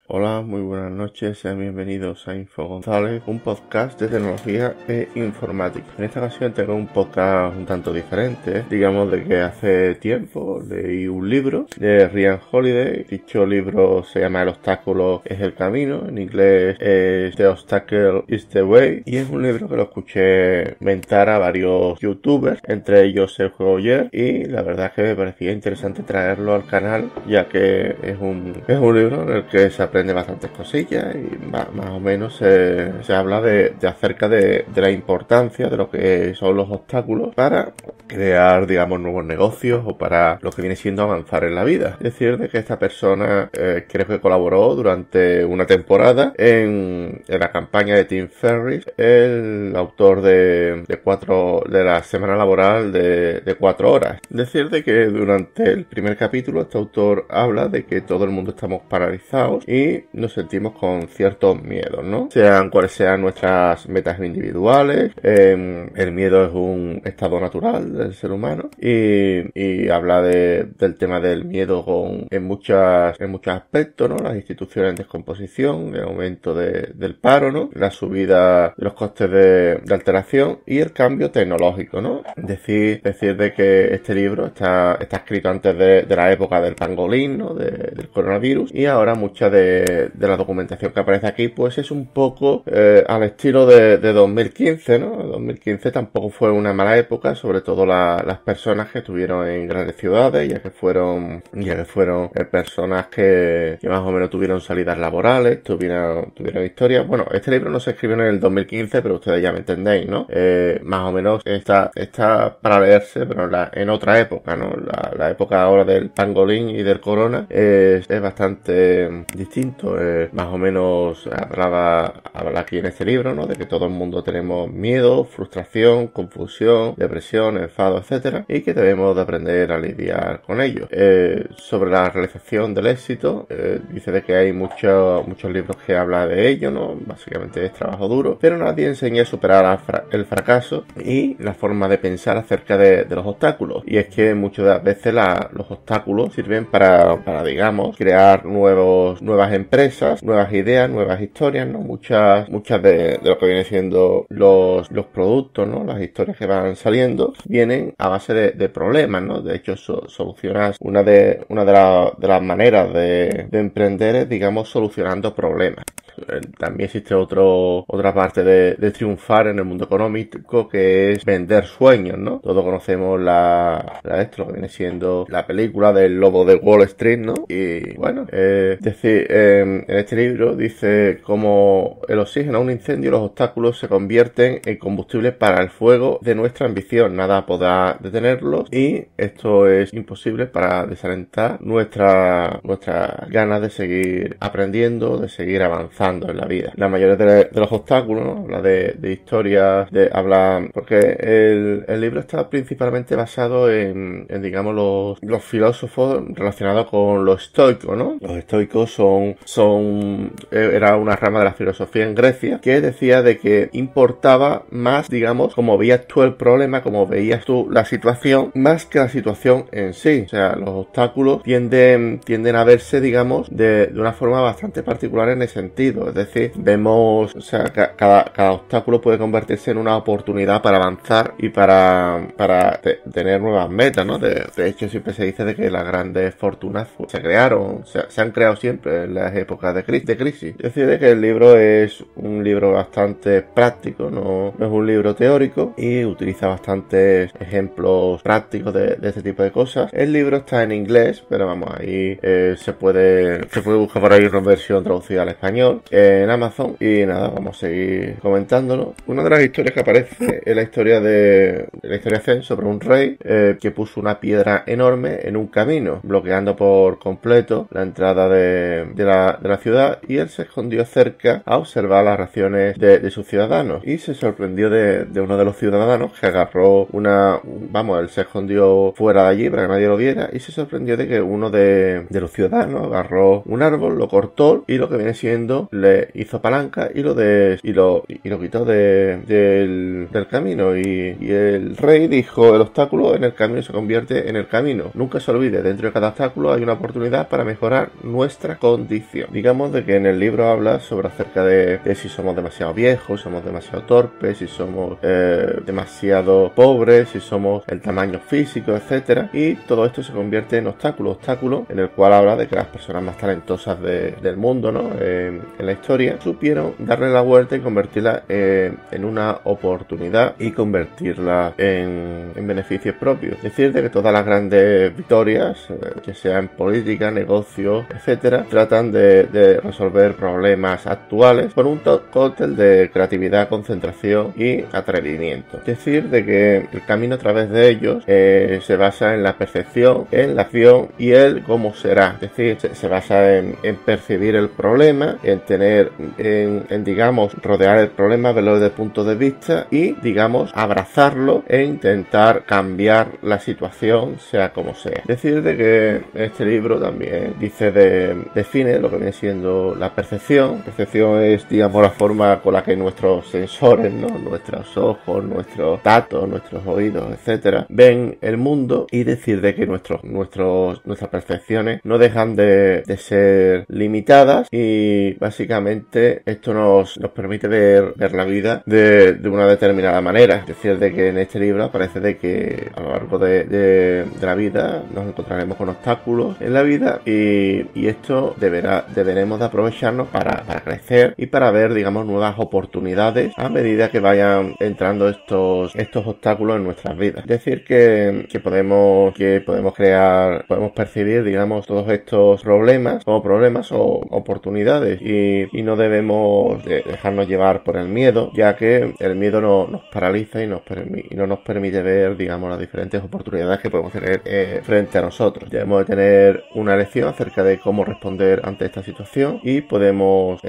Hola, muy buenas noches, sean bienvenidos a Info González, un podcast de tecnología e informática. En esta ocasión tengo un podcast un tanto diferente, digamos de que hace tiempo leí un libro de Ryan Holiday. Dicho libro se llama El obstáculo es el camino, en inglés es The Obstacle is the Way, y es un libro que lo escuché mentar a varios youtubers, entre ellos Sergio Goyer, y la verdad es que me parecía interesante traerlo al canal, ya que es un libro en el que se aprende bastantes cosillas y más o menos se habla acerca de la importancia de lo que son los obstáculos para crear, digamos, nuevos negocios o para lo que viene siendo avanzar en la vida. Es decir, de que esta persona creo que colaboró durante una temporada en la campaña de Tim Ferriss, el autor de la semana laboral de 4 horas. Es decir, de que durante el primer capítulo este autor habla de que todo el mundo estamos paralizados y nos sentimos con ciertos miedos, ¿no? Sean cuales sean nuestras metas individuales, el miedo es un estado natural del ser humano y habla del tema del miedo en muchos aspectos, ¿no? Las instituciones en descomposición, el aumento del paro, ¿no? La subida de los costes de alteración y el cambio tecnológico, ¿no? Decir de que este libro está escrito antes de la época del pangolín, ¿no? Del coronavirus, y ahora mucha de la documentación que aparece aquí pues es un poco al estilo de 2015, ¿no? 2015 tampoco fue una mala época, sobre todo las personas que estuvieron en grandes ciudades, ya que fueron personas que más o menos tuvieron salidas laborales, tuvieron historias. Bueno, este libro no se escribió en el 2015, pero ustedes ya me entendéis, ¿no? Más o menos está para leerse, pero en otra época, ¿no? La época ahora del pangolín y del corona es bastante distinto. Más o menos habla aquí en este libro, ¿no? De que todo el mundo tenemos miedo, frustración, confusión, depresión, enfado, etcétera, y que debemos de aprender a lidiar con ello. Sobre la realización del éxito, dice de que hay muchos libros que hablan de ello, ¿no? Básicamente es trabajo duro, pero nadie enseña a superar el fracaso y la forma de pensar acerca de los obstáculos. Y es que muchas de las veces los obstáculos sirven para digamos, crear nuevas empresas, nuevas ideas, nuevas historias, ¿no? Muchas de lo que vienen siendo los productos, ¿no? Las historias que van saliendo vienen a base de problemas, ¿no? De hecho, solucionas una de las maneras de emprender es, digamos, solucionando problemas. También existe otra parte de triunfar en el mundo económico, que es vender sueños, ¿no? Todos conocemos lo que viene siendo la película del lobo de Wall Street, ¿no? Y bueno, en este libro dice como el oxígeno a un incendio, los obstáculos se convierten en combustible para el fuego de nuestra ambición. Nada podrá detenerlos y esto es imposible para desalentar nuestras ganas de seguir aprendiendo, de seguir avanzando en la vida. La mayoría de los obstáculos, ¿no? Habla de historias, porque el libro está principalmente basado en digamos, los filósofos relacionados con los estoicos, ¿no? Los estoicos era una rama de la filosofía en Grecia que decía de que importaba más, digamos, cómo veías tú el problema, cómo veías tú la situación, más que la situación en sí. O sea, los obstáculos tienden a verse, digamos, de una forma bastante particular en ese sentido. Es decir, vemos, o sea, cada obstáculo puede convertirse en una oportunidad para avanzar y para tener nuevas metas, ¿no? De hecho, siempre se dice de que las grandes fortunas se han creado siempre en las épocas de crisis. Es decir, de que el libro es un libro bastante práctico, no es un libro teórico, y utiliza bastantes ejemplos prácticos de este tipo de cosas. El libro está en inglés, pero vamos, ahí se puede buscar por ahí una versión traducida al español en Amazon. Y nada, vamos a seguir comentándolo. Una de las historias que aparece es la historia Zen sobre un rey que puso una piedra enorme en un camino, bloqueando por completo la entrada de la ciudad, y él se escondió cerca a observar las reacciones de sus ciudadanos, y se sorprendió de uno de los ciudadanos que agarró él se escondió fuera de allí para que nadie lo viera, y se sorprendió de que uno de los ciudadanos agarró un árbol, lo cortó, y lo que viene siendo camino, le hizo palanca y lo quitó del camino. Y el rey dijo: el obstáculo en el camino se convierte en el camino. Nunca se olvide, dentro de cada obstáculo hay una oportunidad para mejorar nuestra condición. Digamos de que en el libro habla sobre acerca de si somos demasiado viejos, somos demasiado torpes, si somos demasiado pobres, si somos el tamaño físico, etcétera. Y todo esto se convierte en obstáculo en el cual habla de que las personas más talentosas del mundo, ¿no? En la historia, supieron darle la vuelta y convertirla en una oportunidad y convertirla en beneficios propios. Es decir, de que todas las grandes victorias, que sean en política, negocios, etcétera, tratan de resolver problemas actuales con un cóctel de creatividad, concentración y atrevimiento. Es decir, de que el camino a través de ellos se basa en la percepción, en la acción y el cómo será. Es decir, se basa en percibir el problema, en digamos, rodear el problema, verlo desde el punto de vista y, digamos, abrazarlo e intentar cambiar la situación, sea como sea. Es decir, de que este libro también define lo que viene siendo la percepción. Percepción es, digamos, la forma con la que nuestros sensores, ¿no? Nuestros ojos, nuestro tacto, nuestros oídos, etcétera, ven el mundo, y decir de que nuestras percepciones no dejan de ser limitadas, y básicamente esto nos permite ver la vida de una determinada manera. Es decir, de que en este libro aparece de que a lo largo de la vida nos encontraremos con obstáculos en la vida, y esto deberemos de aprovecharnos para crecer y para ver, digamos, nuevas oportunidades a medida que vayan entrando estos obstáculos en nuestras vidas. Es decir, que podemos percibir, digamos, todos estos problemas como problemas o oportunidades, y no debemos dejarnos llevar por el miedo, ya que el miedo nos paraliza y no nos permite ver, digamos, las diferentes oportunidades que podemos tener frente a nosotros. Debemos de tener una lección acerca de cómo responder ante esta situación, y podemos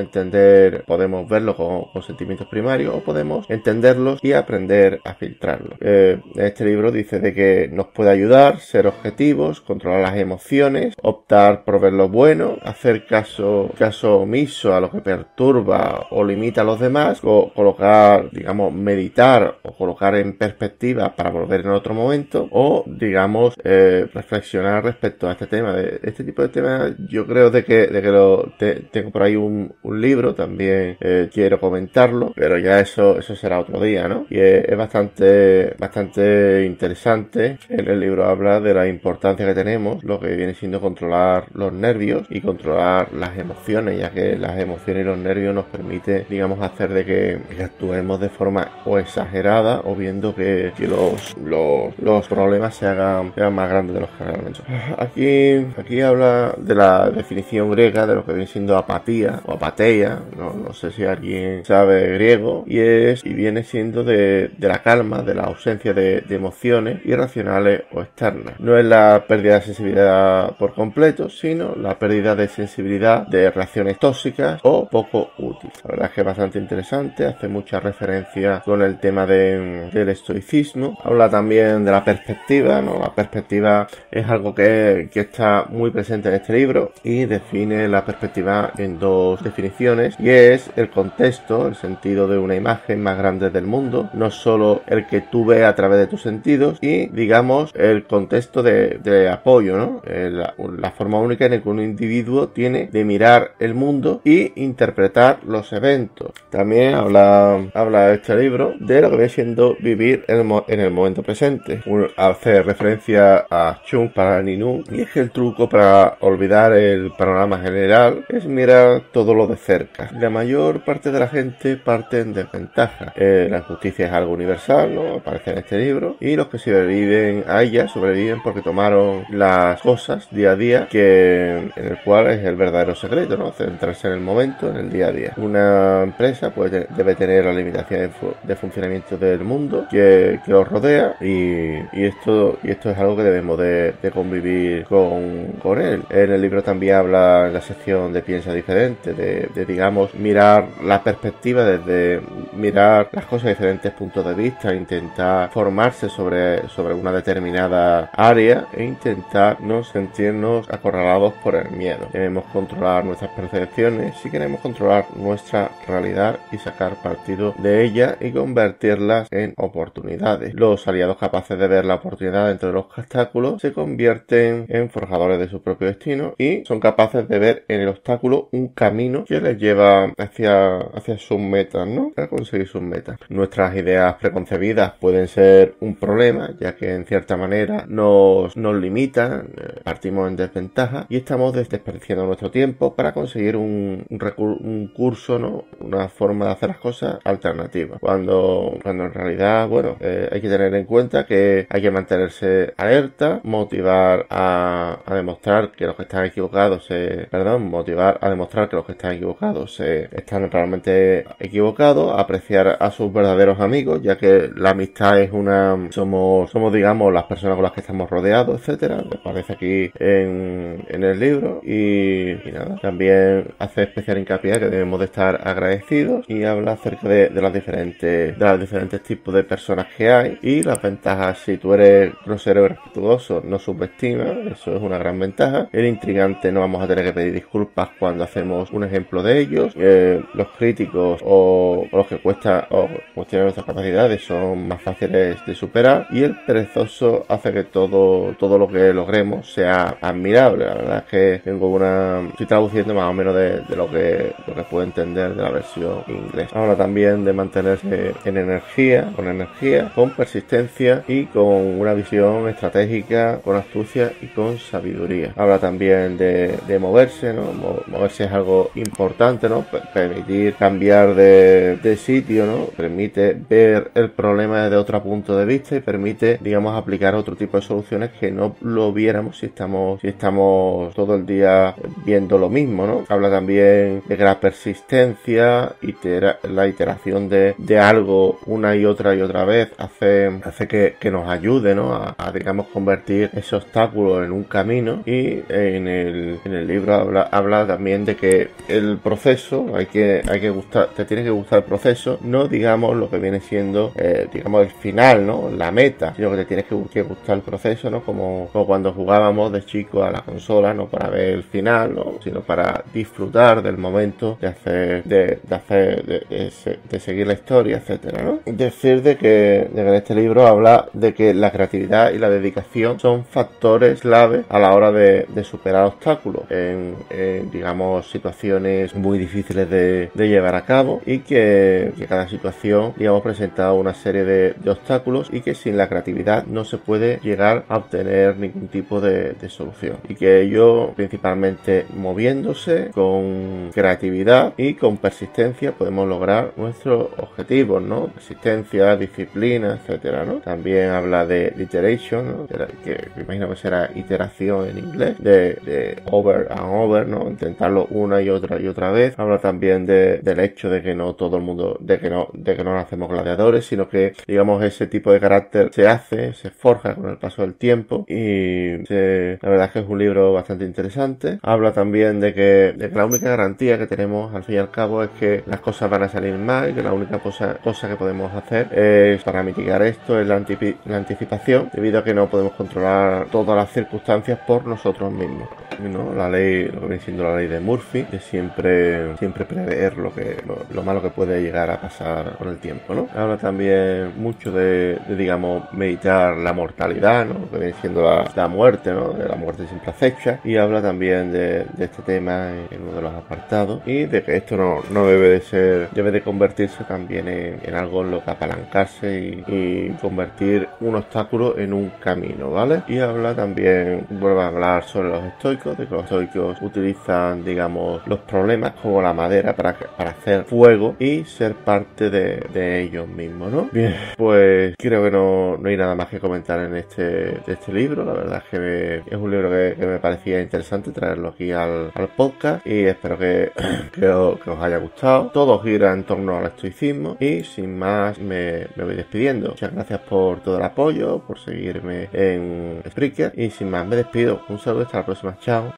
verlo con sentimientos primarios, o podemos entenderlos y aprender a filtrarlos. Este libro dice de que nos puede ayudar ser objetivos, controlar las emociones, optar por ver lo bueno, hacer caso omiso a lo que perturba o limita a los demás, o colocar, digamos, meditar o colocar en perspectiva para volver en otro momento, o, digamos, reflexionar respecto a este tema. De este tipo de temas yo creo de que tengo por ahí un libro también, quiero comentarlo, pero ya eso será otro día, ¿no? Y es bastante interesante. En el libro habla de la importancia que tenemos, lo que viene siendo controlar los nervios y controlar las emociones, ya que las emociones y los nervios nos permite, digamos, hacer de que actuemos de forma o exagerada, o viendo que los problemas se hagan más grandes de los que realmente son. Aquí habla de la definición griega de lo que viene siendo apatía o apateia, no sé si alguien sabe griego, y viene siendo de la calma, de la ausencia de emociones irracionales o externas. No es la pérdida de sensibilidad por completo, sino la pérdida de sensibilidad de reacciones tóxicas o poco útiles. La verdad es que es bastante interesante, hace mucha referencia con el tema del estoicismo. Habla también de la perspectiva, ¿no? La perspectiva es algo que está muy presente en este libro, y define la perspectiva en dos definiciones, y es el contexto, el sentido de una imagen más grande del mundo, no solo el que tú ves a través de tus sentidos, y, digamos, el contexto de apoyo, ¿no? La forma única en la que un individuo tiene de mirar el mundo y interpretar los eventos. También habla este libro de lo que viene siendo vivir en el momento presente. Hace referencia a Chung para Ninu, y es que el truco para olvidar el panorama general es mirar todo lo de cerca. La mayor parte de la gente parte en desventaja. La injusticia es algo universal, ¿no? Aparece en este libro, y los que sobreviven a ella sobreviven porque tomaron las cosas día a día, en el cual es el verdadero secreto, ¿no? Centrarse en el momento, en el día a día. Una empresa debe tener la limitación de funcionamiento del mundo que los rodea, y esto es algo que debemos de convivir con él. En el libro también habla, en la sección de piensa diferente, de digamos, mirar la perspectiva desde mirar las cosas de diferentes puntos de vista, intentar formarse sobre una determinada área e intentar no sentirnos acorralados por el miedo. Queremos controlar nuestras percepciones, si queremos controlar nuestra realidad y sacar partido de ella y convertirlas en oportunidades. Los aliados capaces de ver la oportunidad dentro de los obstáculos se convierten en forjadores de su propio destino y son capaces de ver en el obstáculo un camino que les lleva hacia sus metas, ¿no? Para conseguir sus metas. Nuestras ideas preconcebidas pueden ser un problema, ya que en cierta manera nos limitan, partimos en desventaja y estamos desperdiciando nuestro tiempo para conseguir un curso, ¿no? Una forma de hacer las cosas alternativa. Cuando en realidad, bueno, hay que tener en cuenta que hay que mantenerse alerta, motivar a demostrar que los que están equivocados motivar a demostrar que los que están equivocados están realmente equivocados, apreciar a sus verdaderos amigos, ya que la amistad es somos digamos las personas con las que estamos rodeados, etcétera. Me parece aquí en el libro y nada, también hace especial hincapié que debemos de estar agradecidos y habla acerca de los diferentes tipos de personas que hay y las ventajas. Si tú eres grosero y respetuoso, no subestimas, eso es una gran ventaja. El intrigante, no vamos a tener que pedir disculpas cuando hacemos un ejemplo de ellos. Los críticos o los que cuestionan nuestras capacidades son más fáciles de superar y el perezoso hace que todo lo que logremos sea admirable. La verdad es que estoy traduciendo más o menos de lo que puedo entender de la versión inglesa. Habla también de mantenerse con persistencia y con una visión estratégica, con astucia y con sabiduría. Habla también de moverse, ¿no? Moverse es algo importante, ¿no? Permitir cambiar de sitio, ¿no? Permite ver el problema desde otro punto de vista y permite, digamos, aplicar otro tipo de soluciones que no lo viéramos si estamos todo el día viendo lo mismo, ¿no? Habla también de que la persistencia y la iteración de algo una y otra vez hace que nos ayude, ¿no? A digamos convertir ese obstáculo en un camino. Y en el libro habla también de que el proceso te tiene que gustar el proceso, no digamos lo que viene siendo digamos el final, ¿no? La meta, sino que te tienes que gustar el proceso, ¿no? Como cuando jugábamos de chico a la consola, no para ver el final, ¿no? Sino para disfrutar del momento de seguir la historia, etcétera, ¿no? Decir de que en este libro habla de que la creatividad y la dedicación son factores clave a la hora de superar obstáculos en digamos situaciones muy difíciles de llevar a cabo y que cada situación digamos presenta una serie de obstáculos y que sin la creatividad no se puede llegar a obtener ningún tipo de solución y que ello principalmente moviéndose con creatividad y con persistencia podemos lograr nuestros objetivos, ¿no? Persistencia, disciplina, etcétera, ¿no? También habla de iteration, ¿no? Que me imagino que será iteración en inglés, de over and over, ¿no? Intentarlo una y otra vez. Habla también del hecho de que no todo el mundo, de que no nacemos gladiadores, sino que digamos ese tipo de carácter se forja con el paso del tiempo y la verdad es que es un libro bastante interesante. Habla también de que la única garantía que tenemos al fin y al cabo es que las cosas van a salir mal y que la única cosa que podemos hacer es para mitigar esto es la anticipación, debido a que no podemos controlar todas las circunstancias por nosotros mismos, ¿no? Lo que viene siendo la ley de Murphy, de siempre prever lo malo que puede llegar a pasar con el tiempo, ¿no? Habla también mucho de digamos meditar la mortalidad, ¿no? Lo que viene siendo la muerte, ¿no? De la muerte siempre acecha, y habla también de este tema en uno de los apartados y de que esto no debe de convertirse también en algo en lo que apalancarse y convertir un obstáculo en un camino, ¿vale? Y habla también, vuelve a hablar sobre los estoicos, de que los estoicos utilizan, digamos, los problemas como la madera para hacer fuego y ser parte de ellos mismos, ¿no? Bien, pues creo que no hay nada más que comentar de este libro. La verdad es que es un libro que me parecía interesante traerlo aquí al podcast y espero que os haya gustado. Todo gira en torno al estoicismo y sin más me voy despidiendo. Muchas gracias por todo el apoyo, por seguirme en Spreaker y sin más me despido. Un saludo, hasta la próxima. Chao.